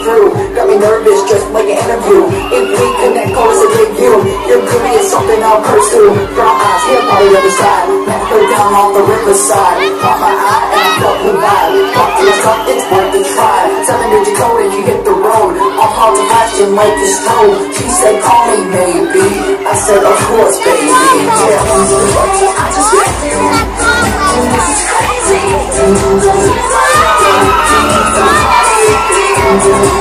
through. Got me nervous just like an interview. If we connect, call us a big deal. Your beauty is something I'll pursue. Brown eyes, hair on the other side. Let's go down off the riverside. Caught my eye and I felt the vibe. Thought to yourself, it's worth a try. 700 code and you hit the road. I'm hard to action like the stove. She said, call me maybe. I said, of course, baby. Yeah, I just met you. This is crazy.